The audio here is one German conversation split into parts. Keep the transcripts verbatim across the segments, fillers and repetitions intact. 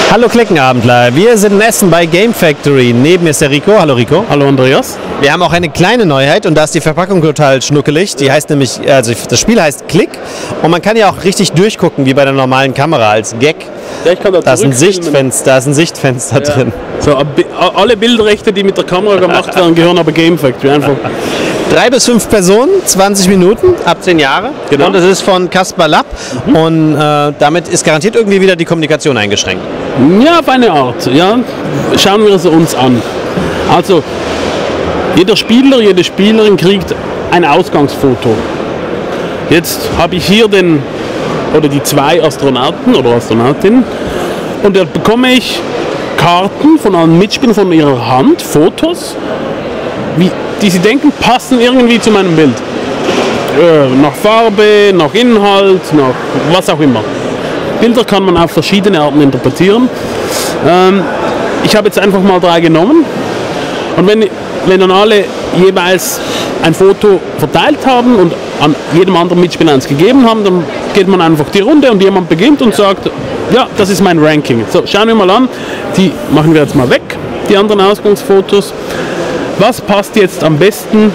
Hallo Klickenabendler, wir sind in Essen bei Game Factory. Neben mir ist der Rico. Hallo Rico. Hallo Andreas. Wir haben auch eine kleine Neuheit und da ist die Verpackung total schnuckelig. Die heißt nämlich, also das Spiel heißt Click und man kann ja auch richtig durchgucken, wie bei der normalen Kamera als Gag. Ja, ich kann da da ist ein Sichtfenster, da ist ein Sichtfenster ja. drin. So, alle Bildrechte, die mit der Kamera gemacht werden, gehören aber Game Factory einfach. Drei bis fünf Personen, zwanzig Minuten, ab zehn Jahre. Genau. Und es ist von Casper Lab mhm. und äh, damit ist garantiert irgendwie wieder die Kommunikation eingeschränkt. Ja, auf eine Art. Ja. Schauen wir es uns an. Also, jeder Spieler, jede Spielerin kriegt ein Ausgangsfoto. Jetzt habe ich hier den, oder die zwei Astronauten oder Astronautinnen und da bekomme ich Karten von allen Mitspielern von ihrer Hand, Fotos, wie, die sie denken, passen irgendwie zu meinem Bild. Äh, nach Farbe, nach Inhalt, nach was auch immer. Bilder kann man auf verschiedene Arten interpretieren. Ähm, ich habe jetzt einfach mal drei genommen und wenn, wenn dann alle jeweils ein Foto verteilt haben und an jedem anderen Mitspieler eins gegeben haben, dann geht man einfach die Runde und jemand beginnt und sagt, ja, das ist mein Ranking. So, schauen wir mal an, die machen wir jetzt mal weg, die anderen Ausgangsfotos. Was passt jetzt am besten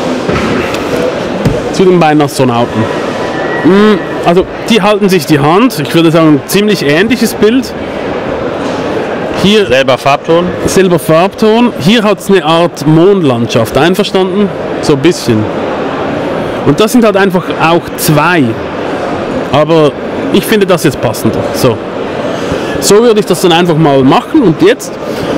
zu den beiden Astronauten? Also, die halten sich die Hand. Ich würde sagen, ein ziemlich ähnliches Bild. Hier selber Farbton. Selber Farbton. Hier hat es eine Art Mondlandschaft. Einverstanden? So ein bisschen. Und das sind halt einfach auch zwei. Aber ich finde das jetzt passender. So, so würde ich das dann einfach mal machen. Und jetzt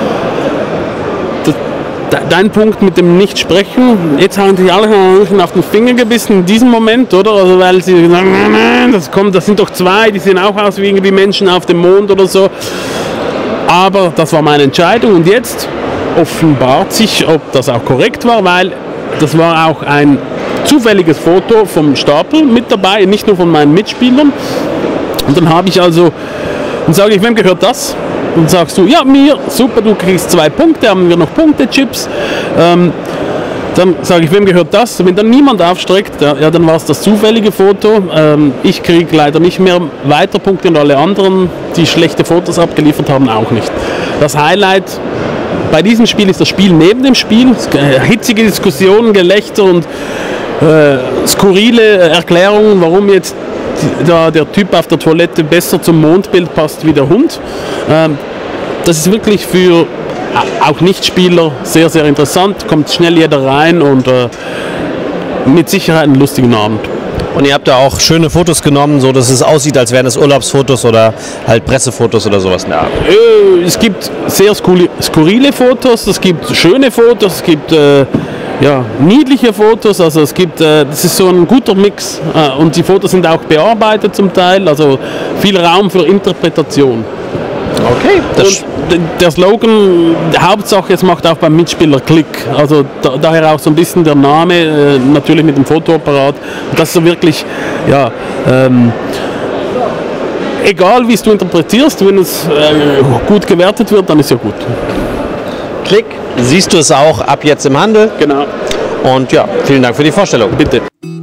dein Punkt mit dem Nicht-Sprechen, jetzt haben sich alle auf den Finger gebissen in diesem Moment, oder? Also weil sie sagen, nein, nein, das kommt, das sind doch zwei, die sehen auch aus wie irgendwie Menschen auf dem Mond oder so. Aber das war meine Entscheidung und jetzt offenbart sich, ob das auch korrekt war, weil das war auch ein zufälliges Foto vom Stapel mit dabei, nicht nur von meinen Mitspielern. Und dann habe ich also, dann sage ich, wem gehört das? Und sagst du, ja, mir, super, du kriegst zwei Punkte, haben wir noch Punkte-Chips. Ähm, dann sage ich, wem gehört das? Wenn dann niemand aufstreckt, ja, ja dann war es das zufällige Foto. Ähm, ich kriege leider nicht mehr weiter Punkte und alle anderen, die schlechte Fotos abgeliefert haben, auch nicht. Das Highlight bei diesem Spiel ist das Spiel neben dem Spiel. Hitzige Diskussionen, Gelächter und äh, skurrile Erklärungen, warum jetzt Da der Typ auf der Toilette besser zum Mondbild passt wie der Hund. Ähm, das ist wirklich für auch Nichtspieler sehr, sehr interessant. Kommt schnell jeder rein und äh, mit Sicherheit einen lustigen Abend. Und ihr habt da auch schöne Fotos genommen, so dass es aussieht, als wären es Urlaubsfotos oder halt Pressefotos oder sowas in der Art. Äh, es gibt sehr skurrile Fotos, es gibt schöne Fotos, es gibt äh, ja, niedliche Fotos, also es gibt, äh, das ist so ein guter Mix äh, und die Fotos sind auch bearbeitet zum Teil, also viel Raum für Interpretation. Okay. Das und der Slogan, Hauptsache es macht auch beim Mitspieler Klick, also da, daher auch so ein bisschen der Name, äh, natürlich mit dem Fotoapparat, und das ist so wirklich, ja, ähm, egal wie es du interpretierst, wenn es äh, gut gewertet wird, dann ist ja gut. Klick. Siehst du es auch ab jetzt im Handel? Genau. Und ja, vielen Dank für die Vorstellung. Bitte.